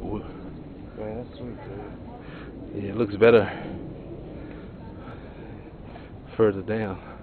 Ooh. Man, that's sweet, dude. Yeah, it looks better further down.